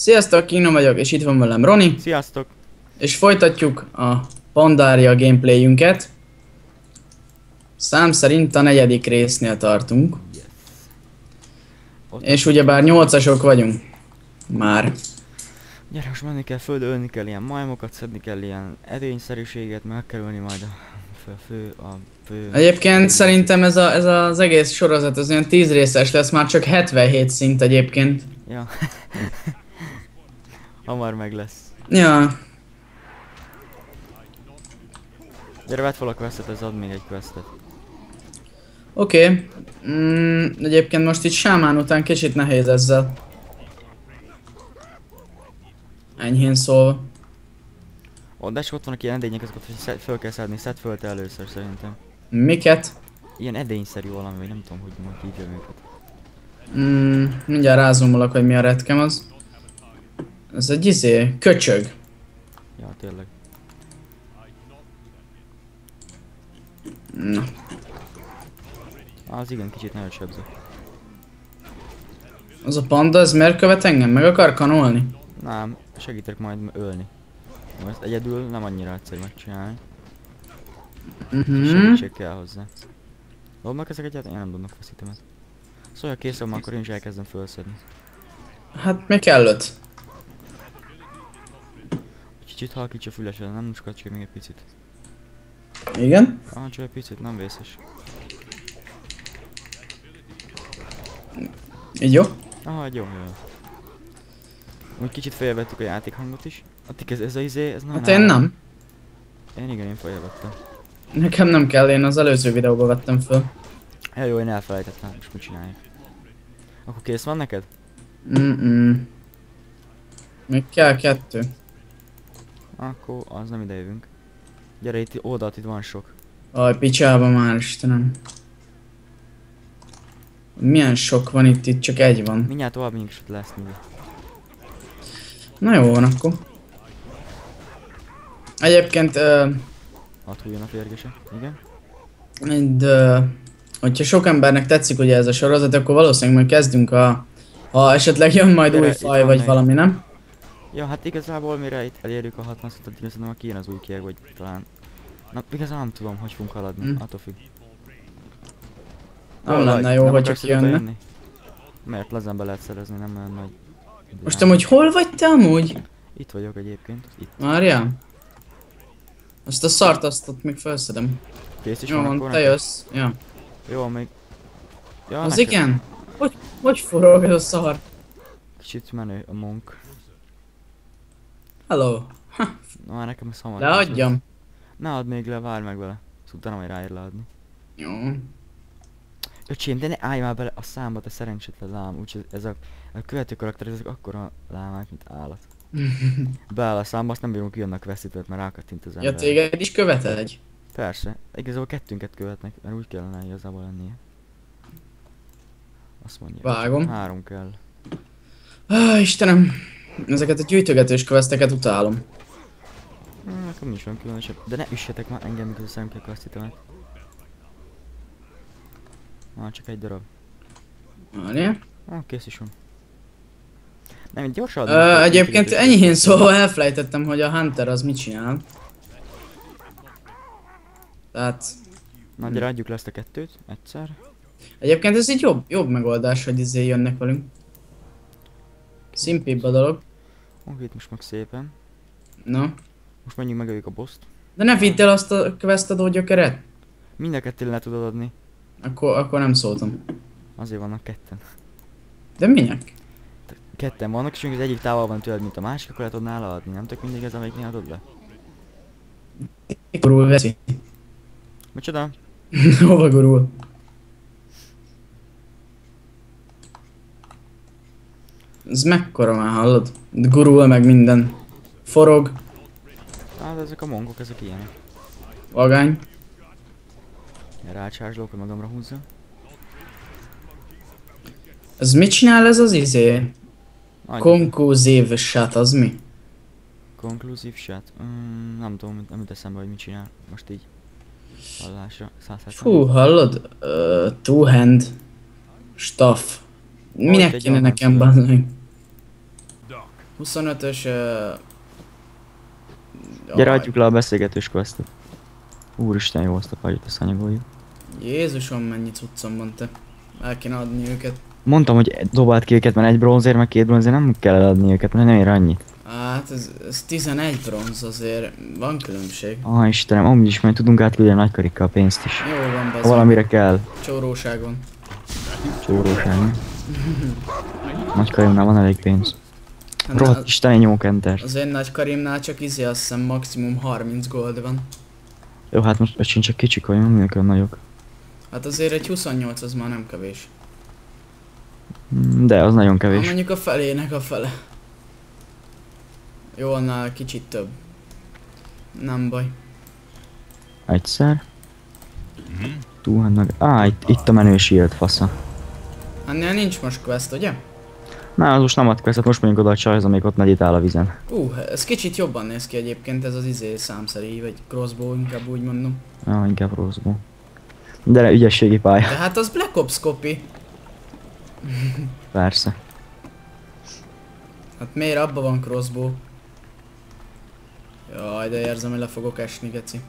Sziasztok, Kingdom vagyok, és itt van velem Roni. Sziasztok! És folytatjuk a Pandaria gameplayünket. Szám szerint a 4. résznél tartunk. Yes. És ugyebár 8-asok vagyunk. Már. Gyere, most menni kell földre, ölni kell ilyen majmokat, szedni kell ilyen edényszerűséget, meg kell ölni majd a fő... Egyébként szerintem ez az egész sorozat az olyan 10 részes lesz, már csak 77 szint egyébként. Ja. Hamar meg lesz. Ja. Gyere, vedd fel a questet, ez ad még egy questet. Oké. Egyébként most itt sámán után kicsit nehéz ezzel. Enyhén szólva. De és ott vannak ilyen edények, azokat hogy föl kell szedni, szedd föl te először szerintem. Miket? Ilyen edényszerű valami, vagy nem tudom, hogy majd hívjam őket. Mindjárt rázumolok, hogy mi a retkem az. Ez egy köcsög. Ja, tényleg. Na. Az igen, kicsit nagyon sebző. Az a panda, ez miért követ engem? Meg akar kanolni? Nem, segítek majd ölni. Ezt egyedül nem annyira egyszerű megcsinálni. Segítség kell hozzá. Dobnak ezek egyáltalán? Én nem dobnak feszítemet. Szóval ha kész van, akkor én is elkezdem fölszedni. Hát mi kellett? Kicsit halkíts a fülesed, nem muskatsz még egy picit. Igen? Csak egy picit, nem vészes. Így jó? Aha, jó, jó. Úgy kicsit félrevettük a játékhangot is. Addig ez a izé, ez Hát én nem. Én félrevettem. Nekem nem kell, én az előző videóba vettem föl. Ja, jó, én elfelejtettem, most mit csináljuk. Akkor kész van neked? Még kell 2. Akkor az nem ide jövünk. Gyere, itt oldalt, itt van sok. Aj, picsába már, Istenem. Milyen sok van itt csak egy van. Mindjárt tovább megyünk, és ott lesz még. Na jó van akkor. Egyébként, Hadd hújjon a férgese, igen. hogyha sok embernek tetszik ugye ez a sorozat, akkor valószínűleg majd kezdünk ha esetleg jön majd Gyere, új itt faj van vagy még. valami, nem? Ja, hát igazából mire itt elérjük a 60-at, addig szerintem már kijön az új kieg, vagy talán... Na, igazán nem tudom, hogy fogunk haladni, attól függ. Nem lenne jó, hogyha kijönne. Mert lazen be lehet szerezni, nem olyan nagy... Most amúgy hol vagy te amúgy? Itt vagyok egyébként, itt. Várjál? Azt a szart azt ott még felszedem. Kész is Jó van van, akkor te neked? jössz. Ja. Jó, még... Ja, Az neked. igen? Hogy forog ez a szar? Kicsit menő a monk. Hello. Na, már nekem ez hamar. Leadjam. Ne add még le, várj meg vele. Azt utána majd ráér leadni. Jó. Öcsém, de ne állj már bele a számba, te szerencsétlen lám. Úgyhogy ez a követő karakter, ezek akkora lámák, mint állat. Beáll a számba, azt nem bírunk kijönni a questit, mert rákattint az ember. Ja, téged is követel egy? Persze. Igazából kettőnket követnek, mert úgy kellene igazából lennie. Azt mondja. Vágom. 3 kell. Istenem. Ezeket a gyűjtögetős questeket utálom. Nekem nincs olyan különösebb. De ne üssetek már engem, mikor szem ki a questit-emet. Csak egy darab. Várjál. Kész is van. Nem, itt gyorsan Egyébként enyhén szóval elfelejtettem, hogy a Hunter az mit csinál. Tehát... Na, gyere, adjuk le ezt a kettőt, egyszer. Egyébként ez egy jobb megoldás, hogy jönnek velünk. Szimpibb a dolog. Oké, itt most meg szépen. Na. Most menjünk megöljük a bosszt. De ne vidd el azt a questadó gyökeret. Mind a kettőn le tudod adni. Akkor nem szóltam. Azért vannak ketten. De minek? Ketten vannak, és még az egyik távol van tőled, mint a másik, akkor le tudod nála adni. Nem tök mindig ez, amelyiknél adod le. Gurul veszi. Micsoda? Hova gurul? Ez mekkora már, hallod? Gurul meg minden. Forog. Hát ezek a mongok, ezek ilyenek. Vagány. Rácsárslók, hogy magamra húzza. Ez mit csinál ez az Adjuk. Konkluzív shot, az mi? Conclusive shot. Nem tudom, nem jut eszembe, hogy mit csinál. Most így. Hallásra. 170. Fú, hallod? Two hand. Stuff. Minek egy kéne olyan nekem szöveg. bazdmeg? 25-ös... Gyere, adjuk le a beszélgetős questet. Úristen, jó, azt a fajt összeanyagoljuk. Jézusom, mennyi cuccom van te. El kéne adni őket. Mondtam, hogy dobáld ki őket, mert egy bronzér, meg 2 bronzér nem kell eladni őket, mert nem ér annyit. Hát ez 11 bronz azért, van különbség. Istenem, amúgy is majd tudunk átküldeni a nagykarikkal pénzt is. Jó van, Ha bazd. valamire kell. Csóróság van. Csóróság. Nagykarimnál van elég pénz. Hát Rohadt isteni nyomkenter. az én nagy Karimnál csak azt hiszem maximum 30 gold van. Jó, hát most öcsén csak kicsik vagyunk, mindenki olyan nagyok. Hát azért egy 28 az már nem kevés. De az nagyon Ha kevés. mondjuk a felének a fele. Jó, annál kicsit több. Nem baj. Egyszer. Túlhannak. Itt a menő shield fasza. Ennél nincs most quest, ugye? Na, az most nem ad questet, most mondjuk oda a csajhoz, amelyik ott meditál a vizen. Ez kicsit jobban néz ki egyébként, ez az számszerű, vagy crossbow, inkább úgy mondom. Inkább rosszból. De ügyességi pálya. De hát az Black Ops copy. Persze. Hát miért abban van crossbow? Jaj, de érzem, hogy le fogok esni, geci.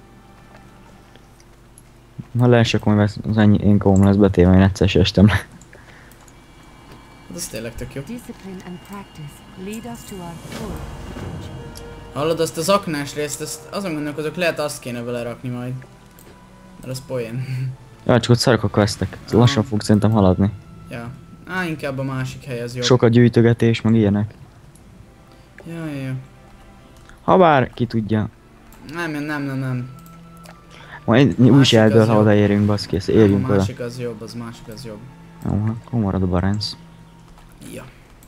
Ha leesek, majd az ennyi én komom lesz betéve, én egyszer se estem le. Hát ez tényleg tök jó. Discipline and practice lead us to our full potential. Hallod, azt az aknás részt, azon gondolkozok, lehet azt kéne vele rakni majd. Mert az poén. Ja, csak ott szarok a questek. Lassan fog szerintem haladni. Ja. Inkább a másik hely az jobb. Sok a gyűjtögetés, meg ilyenek. Ja. Habár, ki tudja. Nem. Majd úgy Másik is eldől, az ha jobb. odaérünk, baszki, ezt A érjünk oda. másik az jobb, az másik az jobb. Jó, akkor marad a barenc. Ja.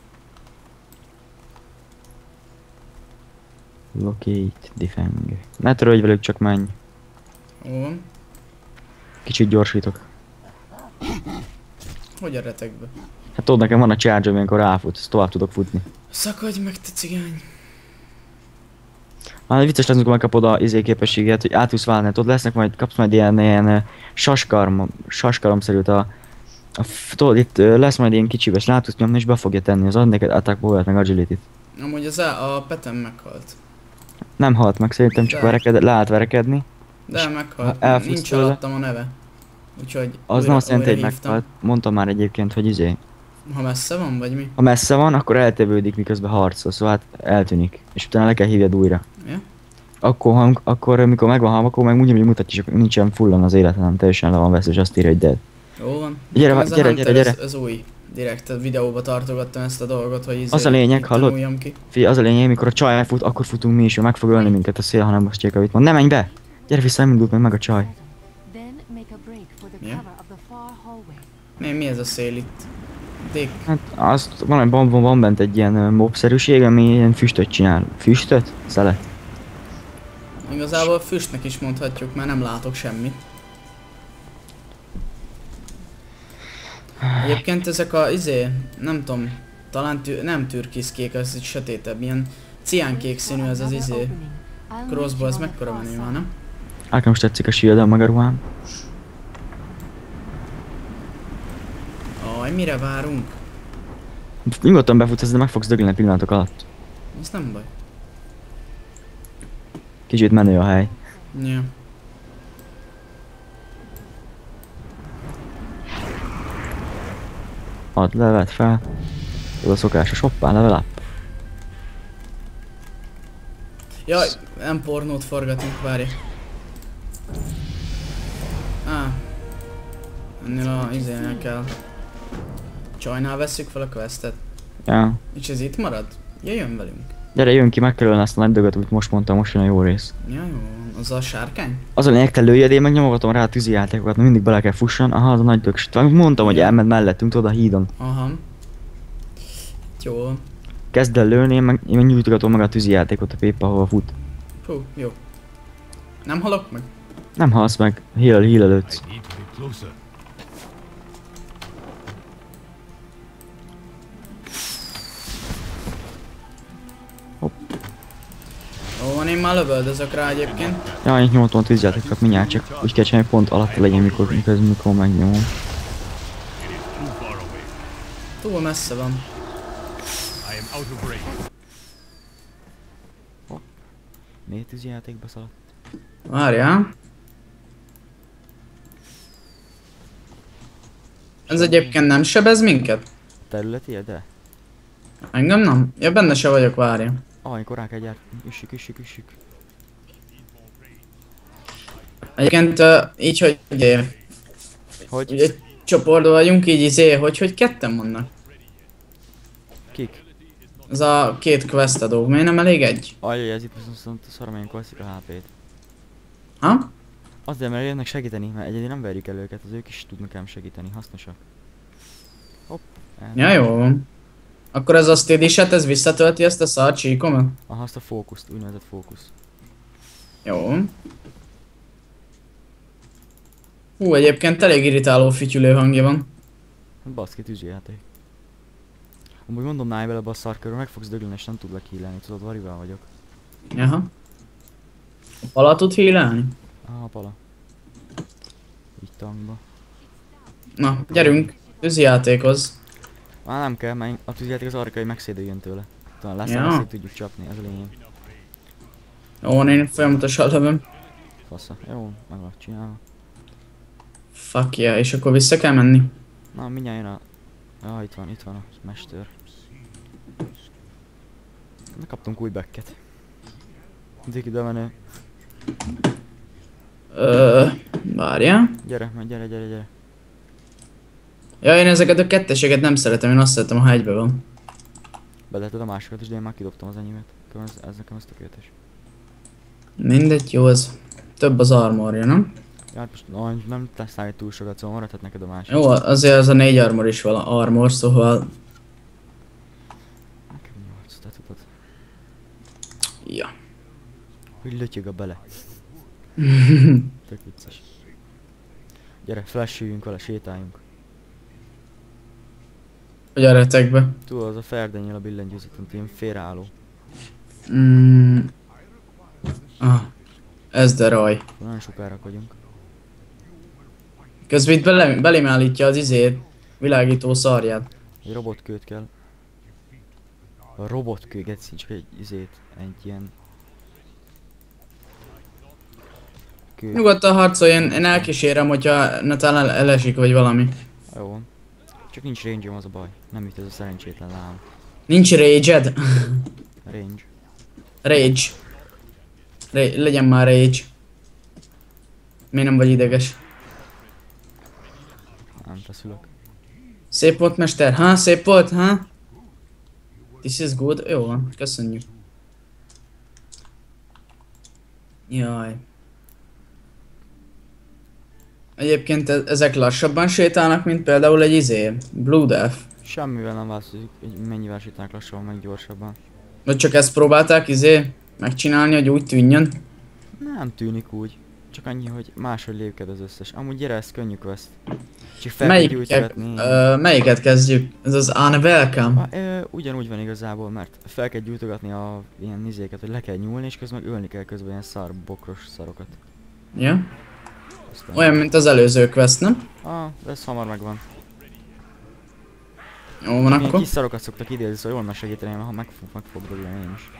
Locate, defend. Ne törődj velük, csak menj. Jó van. Kicsit gyorsítok. Hogy a retekbe? Hát tudod, nekem van a charge, amikor ráfut, ezt tovább tudok futni. Szakadj meg, te cigány! Vicces lesz, amikor megkapod a képességet, hogy át tudsz válni, tudod, lesznek majd, kapsz majd ilyen saskaromszerűt tudod, itt lesz majd ilyen kicsives, rá tudsz nyomni és be fogja tenni, az ad neked attack power-t meg agility-t. Amúgy a Petem meghalt. Nem halt meg, szerintem csak De. lehet verekedni. De meghalt, ha elfutsz nincs tőle- alattam a neve. Úgyhogy Az nem azt jelenti, hogy újra hívtam. meghalt. Mondtam már egyébként, hogy Ha messze van, vagy mi? ha messze van, akkor eltevődik, miközben harcol, szóval hát eltűnik. És utána le kell hívjad újra. Ja? Akkor amikor megvan halva, akkor meg úgy mutatja, csak nincsen fullan az élete, hanem teljesen le van vesz, és azt írja, hogy dead. Jó van. Gyere, Ez a gyere, Hunter, gyere. Ez új. Direkt a videóba tartogattam ezt a dolgot, hogy Az a lényeg, hallod? tanuljam ki. Figyelj, az a lényeg, mikor a csaj elfut, akkor futunk mi is, ő meg fog ölni minket a szél, ha nem most csináljuk, amit mond. Ne menj be! Gyere vissza, nem indult meg a csaj. Then make a break for the Yeah. cover of the far hallway. Mi ez a szél itt? Dick. Hát azt van bent egy ilyen mobszerűség, ami ilyen füstöt csinál. Füstöt? Szelet. Igazából füstnek is mondhatjuk, mert nem látok semmit. Egyébként ezek a nem tudom, talán nem türkiszkék, ez egy sötétebb, ilyen ciánkék színű ez az crossbow, ez mekkora menő van, nem? Nekem most tetszik a shield meg a ruhám. Aj, mire várunk? Nyugodtan befutsz, de meg fogsz dögleni pillanatok alatt. Ez nem baj. Kicsit menő a hely. Ja. Add levet fel. Ez a szokásos, hoppá, level up. Jaj, nem pornót forgatunk, várj. Ennél a izénél kell. Csajnál vesszük fel a questet. Ja. És ez itt marad? Jöjjön velünk. Gyere, jön ki, meg kell ölni ezt a nagy dögöt, amit most mondtam, most jön a jó rész. Ja, jó, az a sárkány? Az a lényeg, te lőjed, én meg nyomogatom rá a tűzijátékokat, mert mindig bele kell fusson. Aha, az a nagy dög. Mondtam, hogy elment mellettünk, tudod, a hídon. Aha. Jó. Kezd el lőni, én meg nyújtogatom meg a tűzijátékot a Péppa, ahova fut. Hú, jó. Nem halok meg? Nem halsz meg, heal előtt. Need to be closer. Ó, van, én már lövöldözök rá egyébként. Ja, én nyomottam a tűzijátékokat mindjárt, csak úgy kell csinálni, pont alatta legyen, mikor megnyomom. It is too far away. Túl messze van. I am out of range. Miért tűzijátékba szaladt? Várjál. Ez egyébként nem sebez minket? Területi, de? Engem nem? Ja, benne se vagyok, várja. Amikor rá kell gyártani. Üssük. Egyébként így, hogy Hogy? egy csoportban vagyunk, így hogy ketten vannak. Kik? Ez a két quest adó, miért nem elég egy? Ajjaj, ez itt viszont szarom, ilyenkor veszik a HP-t. Ha? Azért, mert jönnek segíteni, mert egyedül nem verjük el őket, az ők is tudnak ám segíteni, hasznosak. Hopp. Ja, jó van. Akkor ez a steady-set, ez visszatölti ezt a szar csíkomat? Aha, azt a fókuszt, úgynevezett fókusz. Jó. Hú, egyébként elég irritáló fütyülő hangja van. Baszki, tűzijáték. Amúgy mondom, náj bele a szarkörről, meg fogsz dögleni és nem tudlak hílelni, tudod, varival vagyok. Jaha. A pala tud hílelni? Aha, pala. Így tankba. Na, gyerünk. Tűzijátékhoz. Már nem kell, mert a tűzijáték az arra kell, hogy megszédüljön tőle. Talán lesz, Ja. hogy tudjuk csapni, ez a lényeg. Ó, én folyamatosan lövöm. Fasza. Jó, meg van csinálva. Fuck yeah, és akkor vissza kell menni. Na, mindjárt jön a... Ja, itt van a mester. Na, kaptunk új backet. Mindig ide menő. Várjál. Gyere, majd gyere. Ja, én ezeket a ketteseket nem szeretem, én azt szeretem, ha egybe van. Beleheted a másikat is, de én már kidobtam az enyémet. Ez nekem ez tökéletes. Mindegy, jó az. Több az armorja, nem? Ja, hát most nem tesznek egy túl sokat, szóval maradhat neked a másik. Jó, azért az a 4 armor is van armor, szóval... Nekem 8, te tudod. Ja. Hogy lötyög a bele. Tök vicces. Gyere, flasheljünk vele, sétáljunk. Hogy a retekbe. Tudod, az a Ferdenyél a billentyűzet, ilyen félreálló. Ah. Ez de raj. Nagyon sokára vagyunk. Közben itt belém állítja az izét. Világító szarját. Egy robotkőt kell. A robotkő, geci, csak egy egy ilyen... Kő. Nyugodtan harcolj, én elkísérem, hogyha netán elesik vagy valami. Jó van. Csak nincs range az a baj. Nem itt ez a szerencsétlen lám. Nincs rage-ed? Range. Rage. Legyen már rage. Miért nem vagy ideges? Nem feszülök. Szép volt, mester, ha? Szép volt, ha? This is good. Jó van, köszönjük. Jaj. Egyébként ezek lassabban sétálnak, mint például egy Blue Death. Semmivel nem változik, hogy mennyivel sétálnak lassabban, meg gyorsabban. Vagy csak ezt próbálták megcsinálni, hogy úgy tűnjön? Nem tűnik úgy. Csak annyi, hogy máshogy lépked az összes. Amúgy gyere, ez könnyű quest. Csak fel kell gyújtogatni. Melyiket kezdjük? Ez az Unwelcome? Ugyanúgy van igazából, mert fel kell gyújtogatni a ilyen nizéket, hogy le kell nyúlni, és közben meg ölni kell közben ilyen bokros szarokat. Ja? Aztán... Olyan, mint az előző quest, nem? de ez hamar megvan. Jó van Milyen akkor. kis szarokat szoktak idézni, szóval jól megsegíteni, ha meg fog dögleni én is.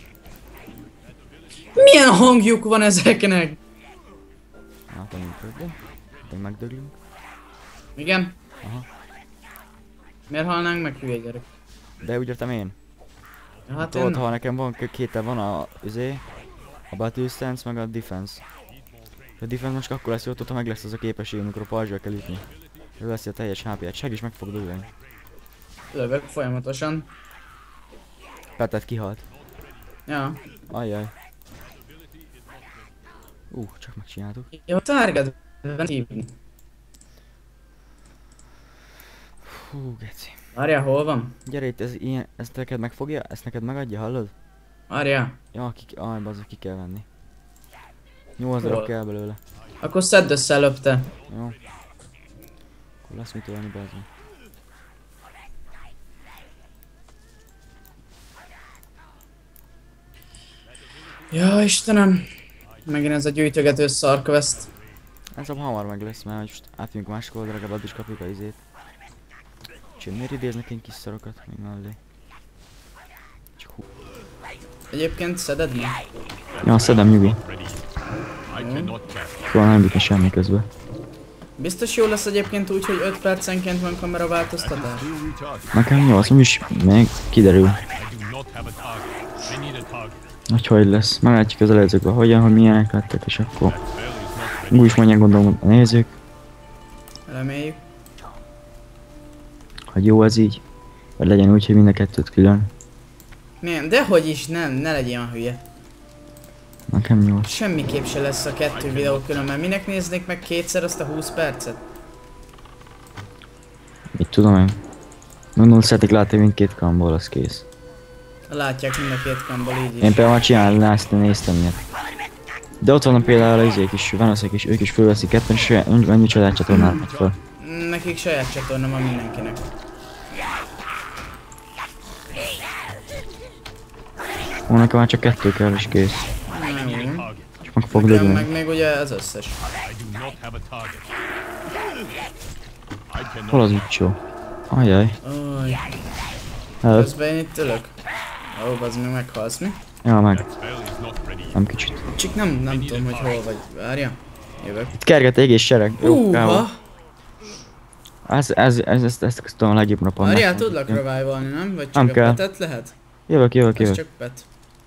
Milyen hangjuk van ezeknek? Hát, még megdöglünk. Igen? Aha. Miért halnánk meg, hülye gyerek? De úgy értem én. Ja, hát Tudod, én... ha nekem van kétel, van a Battle Stance meg a Defense. A Defense most akkor lesz jó, ha meg lesz az a képesség, amikor a pajzsra kell ütni. Ő veszi a teljes HP-et, seg is meg fog dögleni. Lövök folyamatosan. Petet kihalt. Ja. Ajjaj. Csak megcsináltuk. Jó, target hívni. Hú, geci. Várjál, hol van? Gyere itt, ez ilyen, ezt neked megfogja, ezt neked megadja, hallod? Várjál. Ja, bazzak, ki kell venni. 8 darab kell belőle. Akkor szedd össze előtte. Jó. Akkor lesz mit ölni, bazzak. Ja, Istenem. Megint ez a gyűjtögető szarquest. Ez a hamar meg lesz, mert most átmegyünk a másik oldalra, legalább is kapjuk a izét. Úgyhogy miért idéznek én kis szarokat még mellé? Csak hú. Egyébként szeded meg? Ja, szedem nyugi. Soha nem jutni semmi közben. Biztos jó lesz egyébként úgy, hogy 5 percenként van kameraváltoztatás? Nekem 8, úgyis még kiderül. Hogy lesz. Meglátjuk az előzőkben hogyan, hogy milyenek lettek, és akkor úgy is mondják gondolom a nézők, Reméljük. hogy jó ez így. Vagy legyen úgy, hogy mind a kettőt külön. Nem, dehogy is, nem, ne legyél olyan hülye. Nekem 8. Semmiképp se lesz a 2 videó külön, mert minek néznék meg kétszer azt a 20 percet? Mit tudom én. Mondom, szeretik látni mindkét kamból, az kész. Látják mind a két kamból így is. Én például már csinálni ezt, néztem ilyet. De ott vannak például az izék is, vanaszék is, ők is fölveszik ketten, és annyi csodát csatornálnak fel. Nekik saját csatorna van mindenkinek. Ó, nekem már csak 2 kell, és kész. Jó. És meg fog Nekem lögni. meg még ugye az összes. Hol az ügycsó? Ajjaj. Oj, Help. közben én itt ülök. Ó, az meg meghalsz, mi? Ja, meg. Nem kicsit. Csak nem tudom, hogy hol vagy. Várja. Jövök. Itt kerget egész sereg. Jó, bravo. Húha! Ezt tudom a legjobb napon. Várjál, tudlak revivalni, nem? Vagy csak Nem a kell. petet lehet? Jövök. Ez csak pet.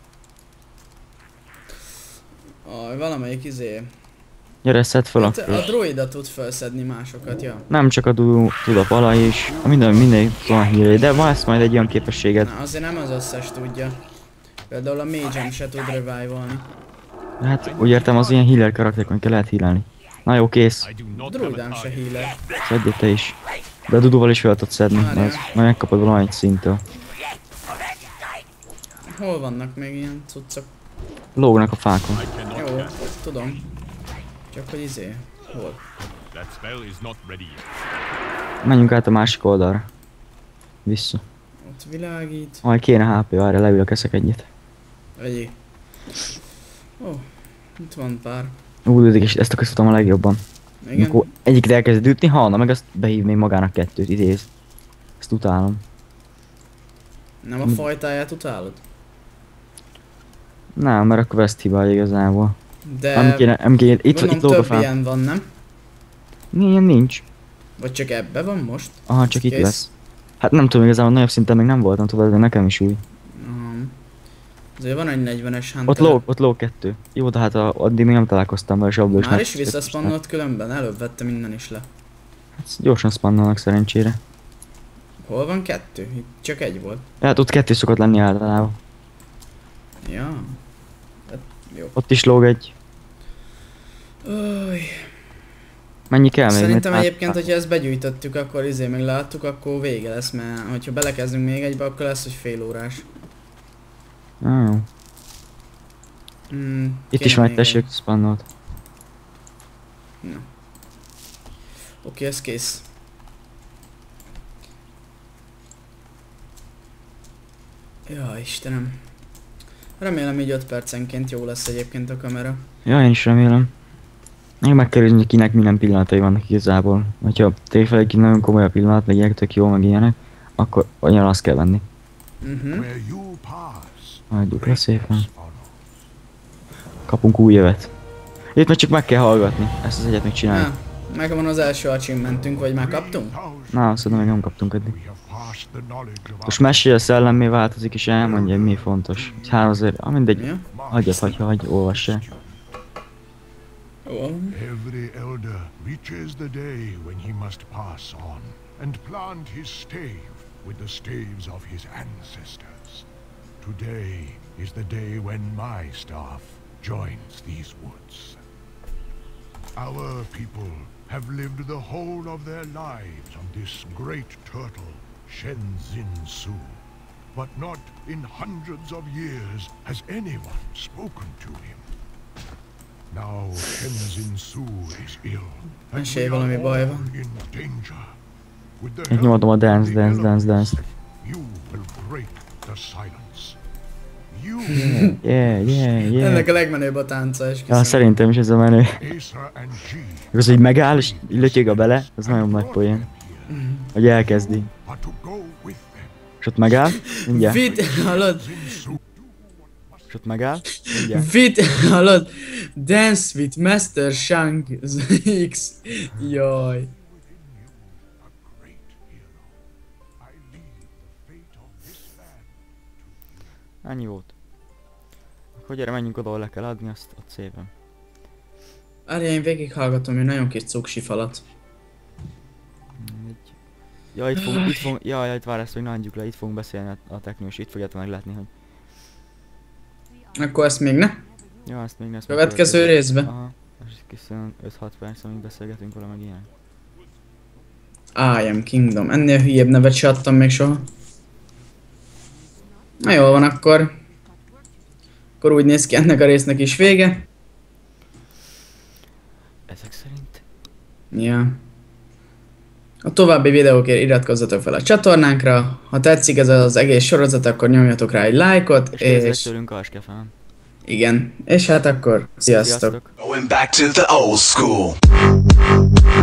Aj, valamelyik izé. Gyere, szedd fel Hát akkor. a droida tud felszedni másokat, ja. Nem csak a Dudu tud a pala is. Minden tudom a hírét, de van ezt majd egy olyan képességet. Na, azért nem az összes tudja. Például a mage se tud revivalni. Hát úgy értem, az ilyen healer karakterek, amiket lehet healelni. Na jó, kész. A druidám se healer. Szedjél te is. De a Duduval is fel tudod szedni, Várjál. mert majd megkapod valamelyik szinttől. Hol vannak még ilyen cuccok? Lógnak a fákon. Jó, tudom. Csak hogy izé. Hol? Menjünk át a másik oldalra. Vissza. Ott világít. Majd kéne HP, várja, leülök, eszek egyet. Vegyé. Ó, itt van pár. És ezt akartam a legjobban. Igen. Amikor egyiket elkezded ütni, halna meg azt behív még magának 2-t, idéz. Ezt utálom. Nem a fajtáját utálod? Nem, mert akkor ezt hibálja igazából. De Nem kéne, itt gondolom lóg a több fán. ilyen van, nem? Ilyen nincs. Vagy csak ebbe van most? Aha, csak itt Kész? lesz. Hát nem tudom, igazából nagyobb szinten még nem voltam, tudod, de nekem is új. Azért van egy 40-es hunter. Ott lóg 2. Jó, de hát addig még nem találkoztam vele, és abból is Már is megszületett. visszaszpannolt különben, előbb vettem innen is le. Hát gyorsan spannolnak szerencsére. Hol van 2? Itt csak egy volt. Hát ott 2 szokott lenni általában. Ja. Hát, jó. Ott is lóg egy. Öj. Mennyi kell még? Szerintem Mert egyébként, hogyha ezt begyűjtöttük, akkor izé meg láttuk, akkor vége lesz, mert hogyha belekezdünk még egybe, akkor lesz, hogy fél órás. Jó. Itt kéne is már még tessék spannolt. Na. Oké, ez kész. Ja, Istenem. Remélem így 5 percenként jó lesz egyébként a kamera. Ja, én is remélem. Még meg kell nézni, hogy kinek milyen pillanatai vannak igazából. Hogyha tényleg ki nagyon komoly a pillanat, meg ilyenek tök jó, meg ilyenek, akkor olyan azt kell venni. Hagyjuk le szépen. Kapunk új jövet. Itt meg csak meg kell hallgatni, ezt az egyet még csináljuk. Na, megvan az első achievementünk, vagy már kaptunk? Na, szerintem még nem kaptunk eddig. Most mesélj, a szellemmé változik és elmondja, hogy mi fontos. 3000, mindegy, Ja? hagyj, olvassál. Jó. Every elder reaches the day when he must pass on and plant his stave with the staves of his ancestors. Today is the day when my staff joins these woods. Our people have lived the whole of their lives on this great turtle, Shenzin Su. But not in hundreds of years has anyone spoken to him. Now Shenzin Su is ill, and Mesélj, we are valami baj all van. in danger. With the Itt help nyomodom a of dance, the dance, dance, elders, dance. you will break the silence. You, Yeah. Ennek a legmenőbb a tánca, Ja, esküszöm. szerintem is ez a menő. Asa and G, Az, hogy megáll és lötyög a bele, az nagyon nagy poén. Hogy elkezdi. are to go with them. És ott megáll, mindjárt. Hallod? Shenzin Su, És És ott megáll. Ugye? Hallod? Dance with Master Shang X. Jaj. A great hero. I leave the fate of this land. Ennyi volt. Akkor gyere, menjünk oda, ahol le kell adni, azt ott szépen. Várjál, én végighallgatom egy nagyon kis cuksifalat. Ja, itt vár, ezt még ne adjuk le, itt fogunk beszélni a technikus, itt fogjátok meglátni, hogy... Akkor ezt még ne? Jó, ezt még ne. Következő részbe. Aha, és kiszen 5-6 perc, amíg beszélgetünk valameg ilyen. I am Kingdom. Ennél hülyébb nevet se adtam még soha. Na jól van akkor. Akkor úgy néz ki, ennek a résznek is vége. Ezek szerint. Ja. A további videókért iratkozzatok fel a csatornánkra. Ha tetszik ez az egész sorozat, akkor nyomjatok rá egy lájkot. És tőlünk alskefán. Igen. És hát akkor sziasztok. Going back to the old school.